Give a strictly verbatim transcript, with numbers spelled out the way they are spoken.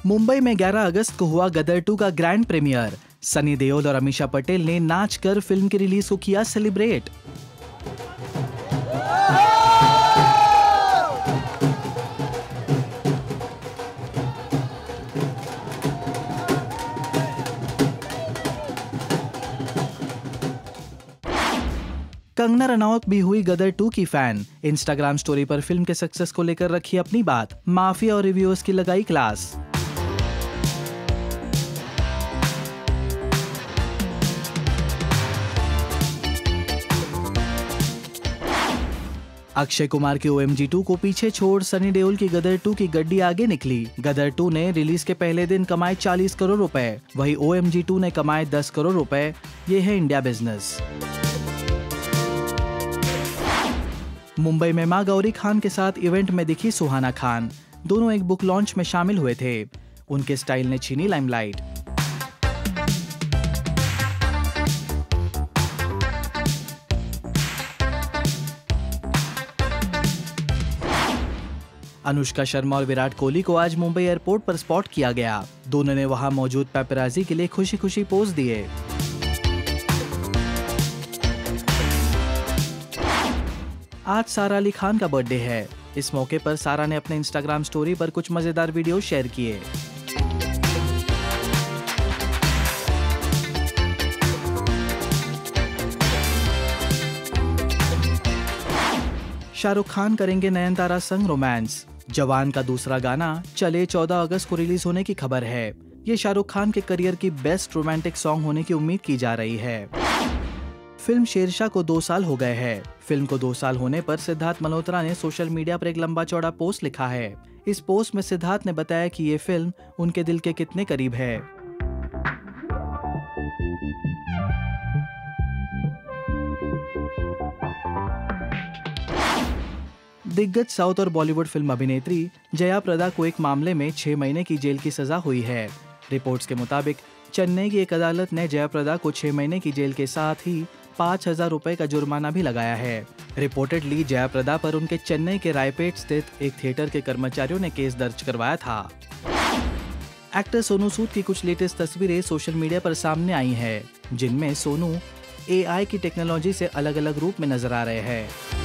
मुंबई में ग्यारह अगस्त को हुआ गदर टू का ग्रैंड प्रीमियर। सनी देओल और अमीषा पटेल ने नाच कर फिल्म की रिलीज को किया सेलिब्रेट। कंगना रनौत भी हुई गदर टू की फैन। इंस्टाग्राम स्टोरी पर फिल्म के सक्सेस को लेकर रखी अपनी बात। माफिया और रिव्यूअर्स की लगाई क्लास। अक्षय कुमार की ओ एम जी टू को पीछे छोड़ सनी देओल की गदर टू की गड्डी आगे निकली। गदर टू ने रिलीज के पहले दिन कमाए चालीस करोड़ रुपए, वहीं ओ एम जी टू ने कमाए दस करोड़ रुपए। ये है इंडिया बिजनेस। मुंबई में मां गौरी खान के साथ इवेंट में दिखी सुहाना खान। दोनों एक बुक लॉन्च में शामिल हुए थे। उनके स्टाइल ने छीनी लाइमलाइट। अनुष्का शर्मा और विराट कोहली को आज मुंबई एयरपोर्ट पर स्पॉट किया गया। दोनों ने वहां मौजूद पेपराजी के लिए खुशी खुशी पोज दिए। आज सारा अली खान का बर्थडे है। इस मौके पर सारा ने अपने इंस्टाग्राम स्टोरी पर कुछ मजेदार वीडियो शेयर किए। शाहरुख खान करेंगे नयनतारा संग रोमांस। जवान का दूसरा गाना चले चौदह अगस्त को रिलीज होने की खबर है। ये शाहरुख खान के करियर की बेस्ट रोमांटिक सॉन्ग होने की उम्मीद की जा रही है। फिल्म शेरशाह को दो साल हो गए हैं। फिल्म को दो साल होने पर सिद्धार्थ मल्होत्रा ने सोशल मीडिया पर एक लंबा चौड़ा पोस्ट लिखा है। इस पोस्ट में सिद्धार्थ ने बताया कि ये फिल्म उनके दिल के कितने करीब है। दिग्गज साउथ और बॉलीवुड फिल्म अभिनेत्री जया प्रदा को एक मामले में छह महीने की जेल की सजा हुई है। रिपोर्ट्स के मुताबिक चेन्नई की एक अदालत ने जया प्रदा को छह महीने की जेल के साथ ही पाँच हजार रुपए का जुर्माना भी लगाया है। रिपोर्टेडली जया प्रदा पर उनके चेन्नई के रायपेट स्थित एक थिएटर के कर्मचारियों ने केस दर्ज करवाया था। एक्टर सोनू सूद की कुछ लेटेस्ट तस्वीरें सोशल मीडिया पर सामने आई हैं, जिनमें सोनू ए आई की टेक्नोलॉजी से अलग अलग रूप में नजर आ रहे हैं।